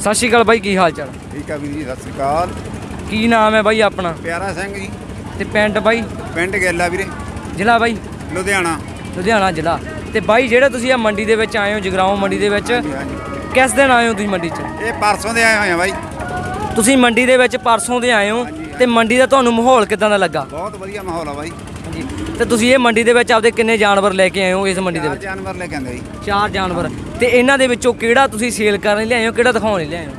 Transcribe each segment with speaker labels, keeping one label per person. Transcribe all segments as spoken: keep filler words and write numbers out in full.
Speaker 1: सत श्री अकाल बाई, की हाल चाल?
Speaker 2: ठीक है वीर जी, सत श्री अकाल।
Speaker 1: की नाम है बाई अपना?
Speaker 2: प्यारा सिंह जी।
Speaker 1: ते पिंड बाई?
Speaker 2: पिंड गेला वीरे।
Speaker 1: जिला बाई?
Speaker 2: लुधियाना।
Speaker 1: लुधियाना जिला। ते बाई जेड़ा तुसीं आ मंडी दे विच आए हो, जगराओं मंडी दे विच, किस दिन आए हो तुसीं मंडी च?
Speaker 2: ये परसों दे आए होए बाई।
Speaker 1: तुसीं मंडी दे विच परसों दे आए हो ते मंडी दा तुहानूं माहौल किदां दा लगा?
Speaker 2: बहुत वधिया माहौल है बाई।
Speaker 1: जी। ते तुसीं ये मंडी दे विच आपदे किन्ने जानवर लेके आए हो इस मंडी दे विच?
Speaker 2: चार जानवर लेके आंदे जी।
Speaker 1: चार जानवर। ते इन्हां दे विचों किहड़ा तुसीं सेल करन लिआए हो, किहड़ा दिखाउण लिआए हो?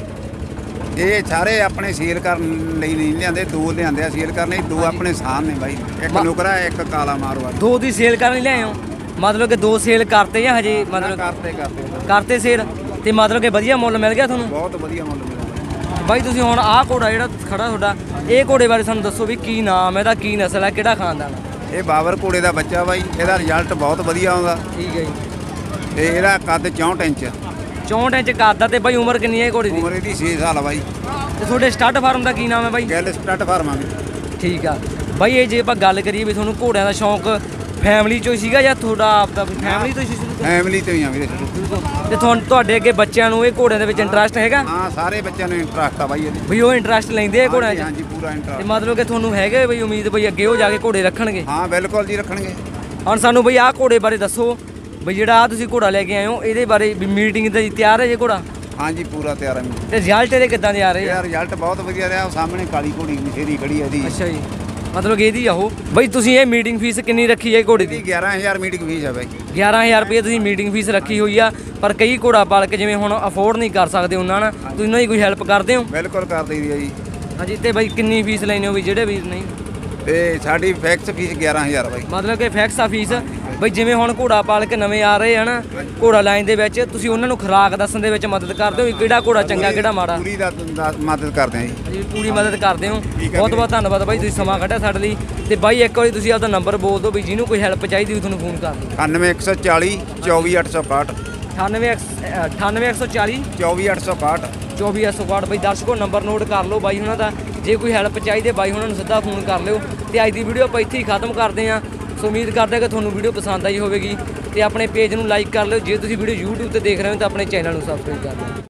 Speaker 2: ये सारे अपने सेल करन लई नहीं लिआंदे, दो लिआंदे आ सेल करने, दो अपने साह ने बाई। एक नुकरा है, एक काला मारवाड़।
Speaker 1: दो दी सेल करन लिआए हो? मतलब कि दो सेल करते या हजे? मतलब
Speaker 2: करते करते
Speaker 1: करते सेल। ते मतलब कि वधिया मुੱਲ मिल ਗਿਆ ਤੁਹਾਨੂੰ?
Speaker 2: बहुत वधिया मुੱਲ मिला
Speaker 1: ਬਾਈ ਤੁਸੀਂ ਹੁਣ ਆਹ ਘੋੜਾ ਜਿਹੜਾ ਖੜਾ ਤੁਹਾਡਾ, ਇਹ ਘੋੜੇ ਬਾਰੇ ਸਾਨੂੰ ਦੱਸੋ ਵੀ ਕੀ ਨਾਮ ਹੈ ਇਹਦਾ, ਕੀ ਨਸਲ ਹੈ, ਕਿਹੜਾ ਖਾਨਦਾਨ ਹੈ?
Speaker 2: ਇਹ ਬਾਬਰ ਘੋੜੇ ਦਾ ਬੱਚਾ ਬਾਈ, ਇਹਦਾ ਰਿਜ਼ਲਟ ਬਹੁਤ ਵਧੀਆ ਆਉਂਦਾ।
Speaker 1: ਠੀਕ ਹੈ ਜੀ।
Speaker 2: ਤੇ ਇਹਦਾ ਕੱਦ ਚੌਂਹਠ ਇੰਚ।
Speaker 1: ਚੌਂਹਠ ਇੰਚ ਕਰਦਾ। ਤੇ ਬਾਈ ਉਮਰ ਕਿੰਨੀ ਹੈ ਘੋੜੇ ਦੀ?
Speaker 2: ਉਮਰ ਇਹਦੀ ਛੇ ਸਾਲ ਆ ਬਾਈ।
Speaker 1: ਤੇ ਤੁਹਾਡੇ ਸਟੱਡ ਫਾਰਮ ਦਾ ਕੀ ਨਾਮ ਹੈ ਬਾਈ?
Speaker 2: ਗੱਲ ਸਟੱਡ ਫਾਰਮ ਆ ਵੀ।
Speaker 1: ਠੀਕ ਆ ਬਾਈ, ਇਹ ਜੇ ਆਪਾਂ ਗੱਲ ਕਰੀਏ ਵੀ ਤੁਹਾਨੂੰ ਘੋੜਿਆਂ ਦਾ ਸ਼ੌਂਕ ਫੈਮਿਲੀ ਚੋਂ ਸੀਗਾ ਜਾਂ ਤੁਹਾਡਾ ਆਪਦਾ ਫੈਮਿਲੀ ਤੋਂ ਹੀ ਸੀ ਸ਼ੁਰੂ ਤੋਂ?
Speaker 2: ਫੈਮਿਲੀ ਤੋਂ ਹੀ ਆ ਵੀਰੇ ਸ਼ੁਰੂ ਤੋਂ।
Speaker 1: ਤੇ ਤੁਹਾਨੂੰ ਤੁਹਾਡੇ ਅੱਗੇ ਬੱਚਿਆਂ ਨੂੰ ਇਹ ਘੋੜਿਆਂ ਦੇ ਵਿੱਚ ਇੰਟਰਸਟ ਹੈਗਾ?
Speaker 2: ਹਾਂ, ਸਾਰੇ ਬੱਚਿਆਂ ਨੂੰ ਇੰਟਰਸਟ ਆ ਬਾਈ ਇਹਦੇ।
Speaker 1: ਵੀ ਉਹ ਇੰਟਰਸਟ ਲੈਂਦੇ ਆ ਘੋੜਿਆਂ 'ਚ?
Speaker 2: ਹਾਂਜੀ ਪੂਰਾ
Speaker 1: ਤੇ
Speaker 2: ਇੰਟਰਸਟ।
Speaker 1: ਮਤਲਬ ਕਿ ਤੁਹਾਨੂੰ ਹੈਗੇ ਬਈ ਉਮੀਦ ਬਈ ਅੱਗੇ ਉਹ ਜਾ ਕੇ ਘੋੜੇ ਰੱਖਣਗੇ?
Speaker 2: ਹਾਂ ਬਿਲਕੁਲ ਜੀ, ਰੱਖਣਗੇ।
Speaker 1: ਹੁਣ ਸਾਨੂੰ ਬਈ ਆਹ ਘੋੜੇ ਬਾਰੇ ਦੱਸੋ ਬਈ ਜਿਹੜਾ ਆ ਤੁਸੀਂ ਘੋੜਾ ਲੈ ਕੇ ਆਏ ਹੋ, ਇਹਦੇ ਬਾਰੇ ਵੀ ਮੀਟਿੰਗ ਦਾ ਤਿਆਰ ਹੈ ਜੇ ਘੋੜਾ?
Speaker 2: ਹਾਂਜੀ ਪੂਰਾ ਤਿਆਰ ਹੈ।
Speaker 1: ਤੇ ਰਿਜ਼ਲਟ ਇਹਦੇ ਕਿੱਦਾਂ ਦੇ ਆ ਰਹੇ ਆ?
Speaker 2: ਯਾਰ ਰਿਜ਼ਲਟ ਬਹੁਤ ਵਧੀਆ ਰਿਹਾ। ਉਹ ਸਾਹਮਣੇ ਕਾਲੀ ਘੋੜੀ ਮਸ਼ੇਰੀ ਖੜੀ ਹੈ ਇਹਦੀ।
Speaker 1: ਅੱਛਾ ਜੀ, ਮਤਲਬ ਇਹਦੀ ਆ ਉਹ। ਬਈ ਤੁਸੀਂ ਇਹ ਮੀਟਿੰਗ ਫੀਸ ਕਿੰਨੀ ਰੱਖੀ ਹੈ ਘੋੜੇ ਦੀ?
Speaker 2: ਗਿਆਰਾਂ ਹਜ਼ਾਰ ਮੀਟਿੰਗ ਫੀਸ ਹੈ ਬਾਈ।
Speaker 1: ਗਿਆਰਾਂ ਹਜ਼ਾਰ ਰੁਪਏ ਤੁਸੀਂ ਮੀਟਿੰਗ ਫੀਸ ਰੱਖੀ ਹੋਈ ਆ, ਪਰ ਕਈ ਘੋੜਾ ਪਾਲਕ ਜਿਵੇਂ ਹੁਣ ਅਫੋਰਡ ਨਹੀਂ ਕਰ ਸਕਦੇ ਉਹਨਾਂ ਨਾਲ, ਤੁਸੀਂ ਉਹਨਾਂ ਦੀ ਕੋਈ ਹੈਲਪ ਕਰਦੇ ਹੋ?
Speaker 2: ਬਿਲਕੁਲ ਕਰ ਦਈਦੀ ਹੈ ਜੀ।
Speaker 1: ਹਾਂਜੀ। ਤੇ ਬਈ ਕਿੰਨੀ ਫੀਸ ਲੈਣੇ ਹੋ ਵੀ ਜਿਹੜੇ ਵੀਰ ਨਹੀਂ?
Speaker 2: ਤੇ ਸਾਡੀ ਫਿਕਸ ਫੀਸ ਗਿਆਰਾਂ ਹਜ਼ਾਰ ਬਾਈ।
Speaker 1: ਮਤਲਬ ਕਿ ਫਿਕਸ ਆ ਫੀਸ। ਬਈ ਜਿਵੇਂ ਹੁਣ ਘੋੜਾ ਪਾਲਕ ਨਵੇਂ ਆ ਰਹੇ ਹਨ ਘੋੜਾ ਲਾਈਨ ਦੇ ਵਿੱਚ, ਤੁਸੀਂ ਉਹਨਾਂ ਨੂੰ ਖੁਰਾਕ ਦੱਸਣ ਦੇ ਵਿੱਚ ਮਦਦ ਕਰਦੇ ਹੋ ਵੀ ਕਿਹੜਾ ਘੋੜਾ ਚੰਗਾ ਕਿਹੜਾ ਮਾੜਾ?
Speaker 2: ਪੂਰੀ ਦਾ ਦਾ ਮਦਦ ਕਰਦੇ ਹਾਂ ਜੀ।
Speaker 1: ਜੀ ਪੂਰੀ ਮਦਦ ਕਰਦੇ ਹੋ। ਬਹੁਤ ਬਹੁਤ ਧੰਨਵਾਦ ਬਾਈ, ਤੁਸੀਂ ਸਮਾਂ ਕੱਢਿਆ ਸਾਡੇ ਲਈ। ਤੇ ਬਾਈ ਇੱਕ ਵਾਰੀ ਤੁਸੀਂ ਆਪਦਾ ਨੰਬਰ ਬੋਲ ਦਿਓ ਵੀ ਜਿਹਨੂੰ ਕੋਈ ਹੈਲਪ ਚਾਹੀਦੀ ਹੋਵੇ ਤੁਹਾਨੂੰ ਫੋਨ ਕਰ ਦਿਓ।
Speaker 2: ਅਠਾਨਵੇਂ ਇੱਕ ਸੌ ਚਾਲੀ ਚੌਵੀ ਅੱਠ ਸੌ ਇਕਾਹਠ।
Speaker 1: ਅਠਾਨਵੇਂ ਅਠਾਨਵੇਂ ਇੱਕ ਸੌ ਚਾਲੀ
Speaker 2: ਚੌਵੀ ਅੱਠ ਸੌ ਇਕਾਹਠ।
Speaker 1: ਚੌਵੀ ਅੱਠ ਸੌ ਇਕਾਹਠ। ਬਈ ਦਰਸ਼ਕੋ ਨੰਬਰ ਨੋਟ ਕਰ ਲਓ ਬਾਈ ਉਹਨਾਂ ਦਾ, ਜੇ ਕੋਈ ਹੈਲਪ ਚਾਹੀਦੀ ਬਾਈ ਉਹਨਾਂ ਨੂੰ ਸਿੱਧਾ ਫੋਨ ਕਰ ਲਿਓ। ਤੇ ਅੱਜ ਦੀ ਵੀਡੀਓ ਆਪਾਂ ਇੱਥੇ ਹੀ ਖਤਮ ਕਰਦੇ ਹਾਂ। ਸੋ ਉਮੀਦ ਕਰਦੇ ਹਾਂ ਕਿ ਤੁਹਾਨੂੰ ਵੀਡੀਓ ਪਸੰਦ ਆਈ ਹੋਵੇਗੀ ਤੇ ਆਪਣੇ ਪੇਜ ਨੂੰ ਲਾਈਕ ਕਰ ਲਿਓ। ਜੇ ਤੁਸੀਂ ਵੀਡੀਓ YouTube ਤੇ ਦੇਖ ਰਹੇ ਹੋ ਤਾਂ ਆਪਣੇ ਚੈਨਲ ਨੂੰ ਸਬਸਕ੍ਰਾਈਬ ਕਰ ਲਿਓ।